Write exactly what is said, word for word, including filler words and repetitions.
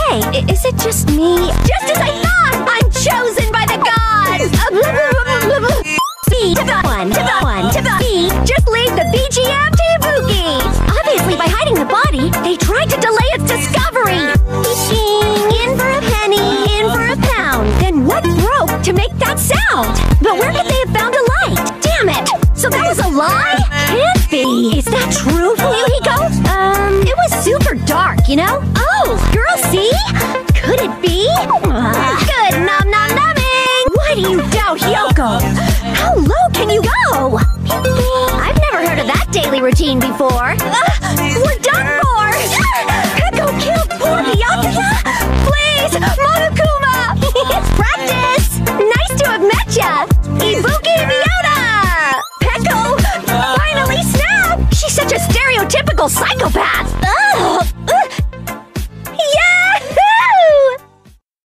Hey, i- is it just me? Just as I thought! I'm chosen by the gods! Uh, blah, blah, blah, blah, blah. B to the one, to the one, to the B. Just leave the B G M to Ibuki! Obviously, by hiding the body, they tried to delay its discovery! Ding, in for a penny, in for a pound. Then what broke to make that sound? But where could they have found a light? Damn it! So that was a lie? Can't be! Is that true, Fuyuhiko? Um, it was super dark, you know? Oh, girl, see? Could it be? Uh, good nom nom nomming! Why do you doubt Hyoko? How low can you go? I've never heard of that daily routine before. Uh, we're done for! Peko killed poor Byakuya? Please, Monokuma! Practice! Nice to have met ya! Ibuki Miota! Peko! Finally snapped! She's such a stereotypical psychopath!